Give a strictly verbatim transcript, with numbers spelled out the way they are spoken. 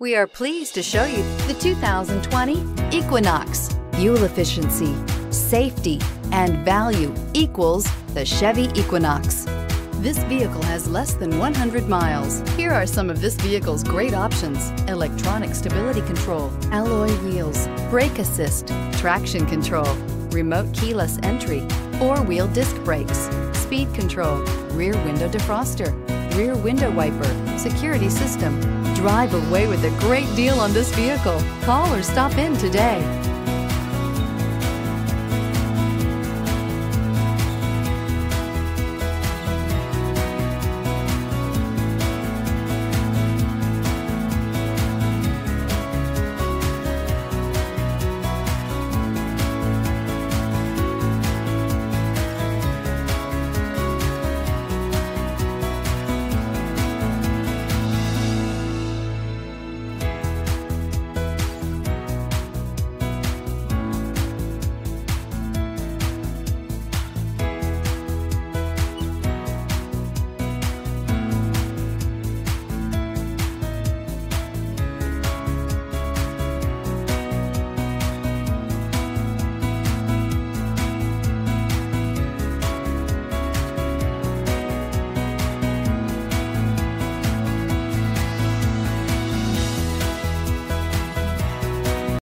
We are pleased to show you the two thousand twenty Equinox. Fuel efficiency, safety, and value equals the Chevy Equinox. This vehicle has less than one hundred miles. Here are some of this vehicle's great options: electronic stability control, alloy wheels, brake assist, traction control, remote keyless entry, four-wheel disc brakes, speed control, rear window defroster, rear window wiper, security system. Drive away with a great deal on this vehicle. Call or stop in today.